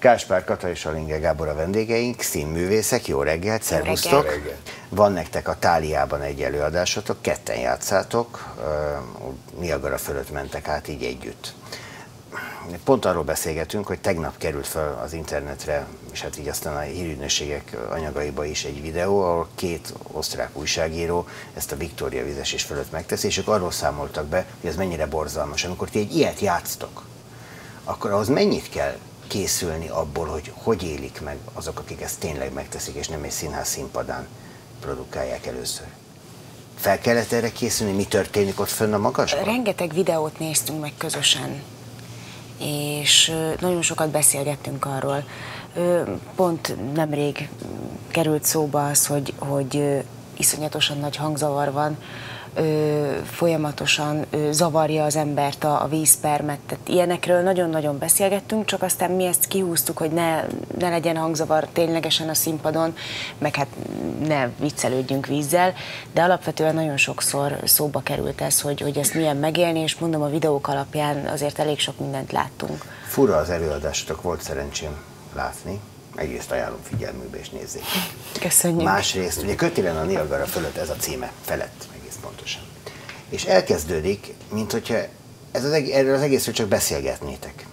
Gáspár Kata és Alinger Gábor a vendégeink, színművészek, jó reggelt, szervusztok! Van nektek a Táliában egy előadásotok, ketten játszátok, Niagara fölött mentek át így együtt. Pont arról beszélgetünk, hogy tegnap került fel az internetre, és hát így aztán a hírügynökségek anyagaiba is egy videó, ahol két osztrák újságíró ezt a Viktória vízesés fölött megteszi, és ők arról számoltak be, hogy ez mennyire borzalmas. Amikor ti egy ilyet játsztok, akkor ahhoz mennyit kell készülni abból, hogy hogy élik meg azok, akik ezt tényleg megteszik, és nem egy színház színpadán produkálják először? Fel kellett erre készülni? Mi történik ott fönn a magasban? Rengeteg videót néztünk meg közösen, és nagyon sokat beszélgettünk arról. Pont nemrég került szóba az, hogy iszonyatosan nagy hangzavar van, folyamatosan zavarja az embert a vízpermet, tehát ilyenekről nagyon-nagyon beszélgettünk, csak aztán mi ezt kihúztuk, hogy ne legyen hangzavar ténylegesen a színpadon, meg hát ne viccelődjünk vízzel, de alapvetően nagyon sokszor szóba került ez, hogy ezt milyen megélni, és mondom, a videók alapján azért elég sok mindent láttunk. Fura az előadásotok, volt szerencsém látni. Egyrészt ajánlom figyelmükbe, és nézzék. Köszönjük. Másrészt, ugye Kötélen a Niagara fölött, ez a címe, felett egész pontosan. És elkezdődik, mint hogyha erről az egészről csak beszélgetnétek.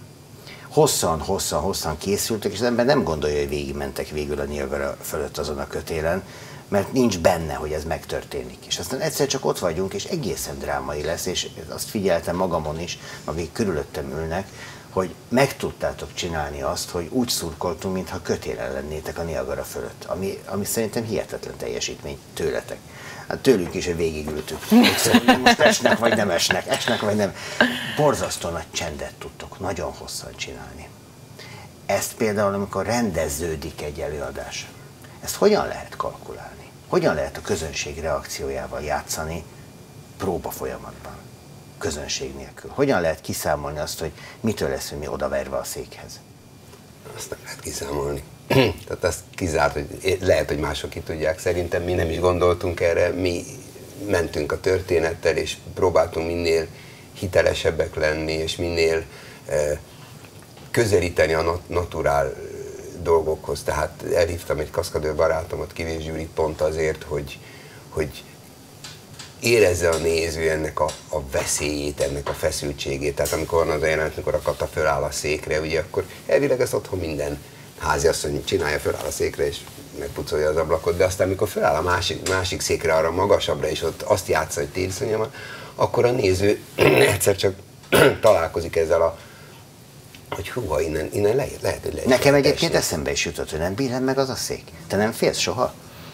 Hosszan készültek, és az ember nem gondolja, hogy végigmentek végül a Niagara fölött azon a kötélen, mert nincs benne, hogy ez megtörténik. És aztán egyszer csak ott vagyunk, és egészen drámai lesz, és azt figyeltem magamon is, akik körülöttem ülnek, hogy meg tudtátok csinálni azt, hogy úgy szurkoltunk, mintha kötélen lennétek a Niagara fölött, ami szerintem hihetetlen teljesítmény tőletek. Hát tőlük is, hogy végigültük. Most esnek vagy nem esnek vagy nem. Borzasztó nagy csendet tudtok nagyon hosszan csinálni. Ezt például, amikor rendeződik egy előadás, ezt hogyan lehet kalkulálni? Hogyan lehet a közönség reakciójával játszani próba folyamatban? Közönség nélkül. Hogyan lehet kiszámolni azt, hogy mitől leszünk mi odaverve a székhez? Azt nem lehet kiszámolni. Tehát azt kizárt, hogy lehet, hogy mások ki tudják. Szerintem mi nem is gondoltunk erre, mi mentünk a történettel, és próbáltunk minél hitelesebbek lenni, és minél közelíteni a naturál dolgokhoz. Tehát elhívtam egy kaszkadőr barátomat, Kivés Gyuri, pont azért, hogy érezze a néző ennek a veszélyét, ennek a feszültségét. Tehát amikor van az a jelenet, amikor a Kata föláll a székre, ugye akkor elvileg ezt otthon minden háziasszony csinálja, föláll a székre és megpucolja az ablakot, de aztán amikor föláll a másik székre, arra magasabbra, és ott azt játsza, hogy tériszonja van, akkor a néző egyszer csak találkozik ezzel hogy húha, innen lehet, hogy lehet. Nekem egyébként eszembe is jutott, hogy nem billen meg az a szék. Te nem félsz soha?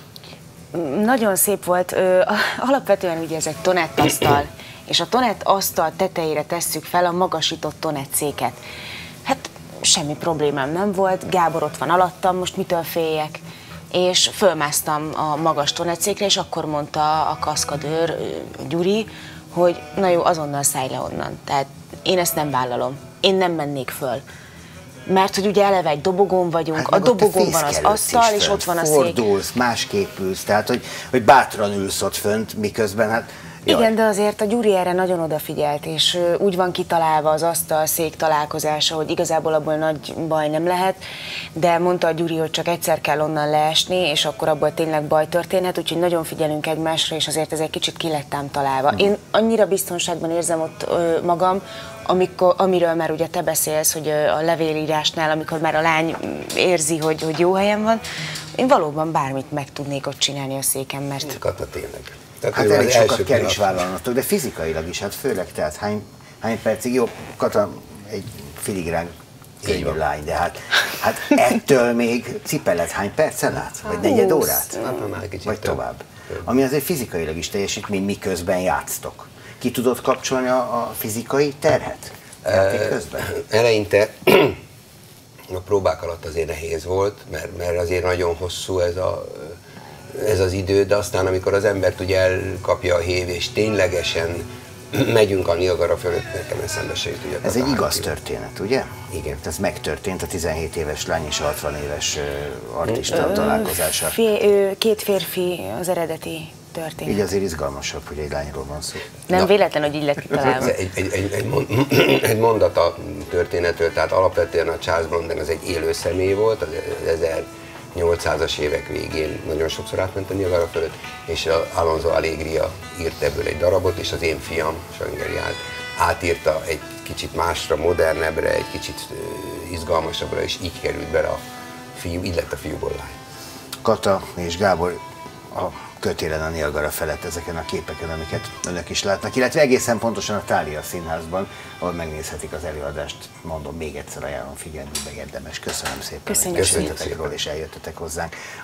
Nagyon szép volt. Alapvetően ugye ez egy tonettasztal, és a tonettasztal tetejére tesszük fel a magasított tonettszéket. Hát semmi problémám nem volt, Gábor ott van alattam, most mitől féljek? És fölmásztam a magas tonettszékre, és akkor mondta a kaszkadőr, Gyuri, hogy na jó, azonnal szállj le onnan. Tehát én ezt nem vállalom, én nem mennék föl. Mert hogy ugye eleve egy dobogón vagyunk, hát a dobogón van az asztal, és ott van a szék. Fordulsz, másképp ülsz, tehát hogy bátran ülsz ott fönt, miközben hát... Jaj. Igen, de azért a Gyuri erre nagyon odafigyelt, és úgy van kitalálva az asztal-szék találkozása, hogy igazából abból nagy baj nem lehet, de mondta a Gyuri, hogy csak egyszer kell onnan leesni, és akkor abból tényleg baj történhet, úgyhogy nagyon figyelünk egymásra, és azért ez egy kicsit ki lettem találva. Én annyira biztonságban érzem ott magam, amiről már ugye te beszélsz, hogy a levélírásnál, amikor már a lány érzi, hogy jó helyen van, én valóban bármit meg tudnék ott csinálni a széken, mert... Kata, tényleg. Tehát hát elég sokat kell is vállalnatok, de fizikailag is, hát főleg, tehát hány percig, jó, Kata egy filigrán könnyű lány, de hát ettől még cipeled hány percen át? Vagy negyed órát? Vagy tovább. Ami azért fizikailag is teljesítmény, miközben játsztok. Ki tudod kapcsolni a fizikai terhet játék közben? Eleinte a próbák alatt azért nehéz volt, mert azért nagyon hosszú ez az idő, de aztán amikor az embert ugye elkapja a hév, és ténylegesen megyünk a Niagara fölött, nekem eszembe se jut. Ugye, ez egy igaz történet, ugye? Igen. Ez megtörtént, a 17 éves lány és a 60 éves artista találkozása. Két férfi az eredeti történet. Így azért izgalmasabb, hogy egy lányról van szó. Nem véletlen, hogy így lett kitalálva. Egy mondat a történetről, tehát alapvetően a Charles Blondin az egy élő személy volt, az 1800-as évek végén nagyon sokszor átment a Niagara fölött, és Alonso Alegria írt ebből egy darabot, és az én fiam, Sangeriát, átírta egy kicsit másra, modernebbre, egy kicsit izgalmasabbra, és így került bele a fiú, így lett a fiúból lány. Kata és Gábor a kötélen a Niagara felett ezeken a képeken, amiket önök is látnak, illetve egészen pontosan a Thália Színházban, ahol megnézhetik az előadást. Mondom, még egyszer ajánlom figyelmükbe, érdemes. Köszönöm szépen, Köszönjük hogy beszéltetek róla és eljöttetek hozzánk.